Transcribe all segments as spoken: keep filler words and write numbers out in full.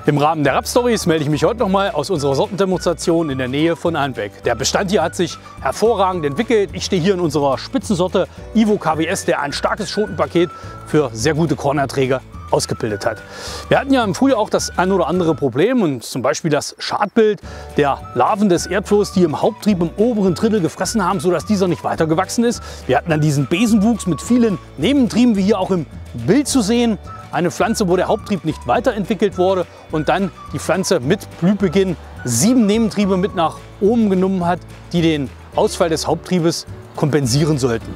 Im Rahmen der Raps-Stories melde ich mich heute nochmal aus unserer Sortendemonstration in der Nähe von Einbeck. Der Bestand hier hat sich hervorragend entwickelt. Ich stehe hier in unserer Spitzensorte Ivo K W S, der ein starkes Schotenpaket für sehr gute Kornerträge ausgebildet hat. Wir hatten ja im Frühjahr auch das ein oder andere Problem, und zum Beispiel das Schadbild der Larven des Erdflohs, die im Haupttrieb im oberen Drittel gefressen haben, sodass dieser nicht weiter gewachsen ist. Wir hatten dann diesen Besenwuchs mit vielen Nebentrieben, wie hier auch im Bild zu sehen. Eine Pflanze, wo der Haupttrieb nicht weiterentwickelt wurde und dann die Pflanze mit Blühbeginn sieben Nebentriebe mit nach oben genommen hat, die den Ausfall des Haupttriebes kompensieren sollten.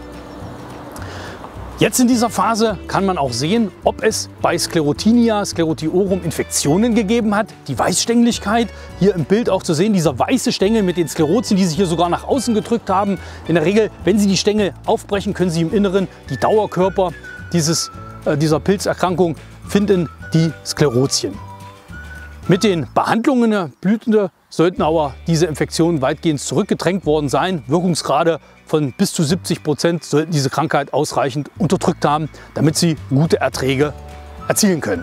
Jetzt in dieser Phase kann man auch sehen, ob es bei Sclerotinia sclerotiorum Infektionen gegeben hat. Die Weißstängeligkeit, hier im Bild auch zu sehen, dieser weiße Stängel mit den Sklerotien, die sich hier sogar nach außen gedrückt haben. In der Regel, wenn Sie die Stängel aufbrechen, können Sie im Inneren die Dauerkörper dieses, äh, dieser Pilzerkrankung finden, die Sklerotien. Mit den Behandlungen der Blütende sollten aber diese Infektionen weitgehend zurückgedrängt worden sein. Wirkungsgrade von bis zu siebzig Prozent sollten diese Krankheit ausreichend unterdrückt haben, damit sie gute Erträge erzielen können.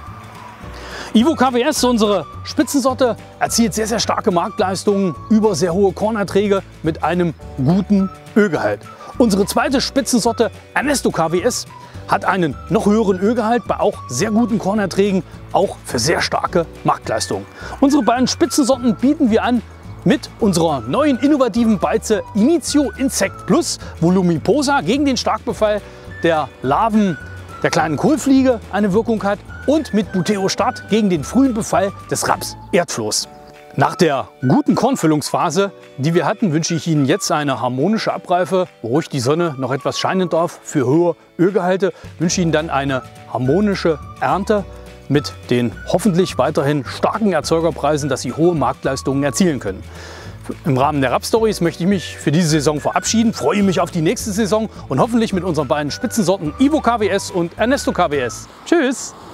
Ivo K W S, unsere Spitzensorte, erzielt sehr, sehr starke Marktleistungen über sehr hohe Kornerträge mit einem guten Ölgehalt. Unsere zweite Spitzensorte Ernesto K W S hat einen noch höheren Ölgehalt bei auch sehr guten Kornerträgen, auch für sehr starke Marktleistungen. Unsere beiden Spitzensorten bieten wir an mit unserer neuen innovativen Beize Initio Insect Plus Volumiposa gegen den Starkbefall der Larven der kleinen Kohlfliege eine Wirkung hat und mit Buteo Start gegen den frühen Befall des Raps-Erdflohs. Nach der guten Kornfüllungsphase, die wir hatten, wünsche ich Ihnen jetzt eine harmonische Abreife, wo ruhig die Sonne noch etwas scheinen darf für hohe Ölgehalte. Ich wünsche Ihnen dann eine harmonische Ernte mit den hoffentlich weiterhin starken Erzeugerpreisen, dass Sie hohe Marktleistungen erzielen können. Im Rahmen der Raps-Stories möchte ich mich für diese Saison verabschieden, freue mich auf die nächste Saison und hoffentlich mit unseren beiden Spitzensorten Ivo K W S und Ernesto K W S. Tschüss!